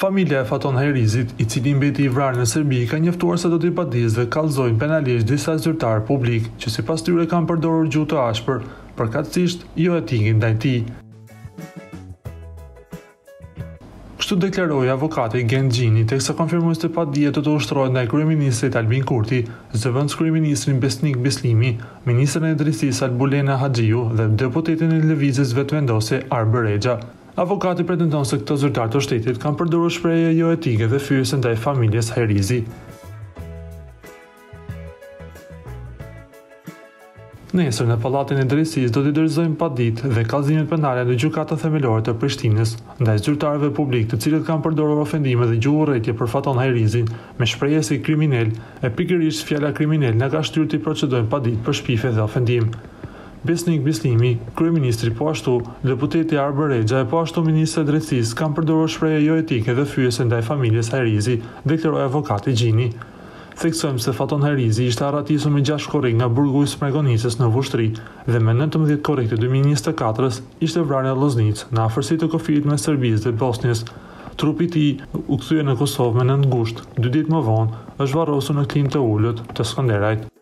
Familja e Faton Hajrizit, i cili mbeti i vrarë në Serbi, ka njoftuar se do t'i padisë dhe kallëzojnë penalisht disa zyrtarë publik që sipas tyre kanë përdorur gjuhë të ashpër, përkatësisht jo etike ndaj tij. Kështu deklaroi avokati Gjini, teksa konfirmoi se padije do të ushtrohet ndaj kryeministrit Albin Kurti, zëvendëskryeministrin Besnik Bislimi, ministrin e Drejtësisë Faton Hajriu dhe deputetin e lëvizjes vetëvendose Arber Rexha. Avokati pretendon se këto zyrtarë të shtetit kanë përdorur shprehje jo etike dhe fyese ndaj familjes Hajrizi. Nesër në Pallatin e Drejtësisë do t'i dorëzojmë paditë dhe kallëzimet penale në gjykatën themelore të Prishtinës ndaj zyrtarëve publik të cilët kanë përdorur ofendime dhe gjuhërrëtie për Faton Hajrizin me shprehje si kriminal, e pikërisht fjala kriminal na ka shtyrë të procedojmë paditë për shpifje dhe ofendim. Besnik Bislimi, kryeministri, po ashtu deputeti Arber Rexha e po ashtu ministri i Drejtësisë kanë përdorur shprehje jo etike dhe fyese ndaj familjes Hajrizi, deklaroi avokati Gjini. Theksojmë se Faton Hajrizi ishte arratisur me 6 korrik nga burgu i Smregonicës në Vushtri dhe me 19 korrik të 2024 ishte vrarë në Loznicë, në afërsi të kufirit me Serbisë dhe Bosnjës. Trupi i tij u kthye në Kosovë me 9 gusht. 2 ditë më vonë është varrosur në klim të ulët të Skanderajt.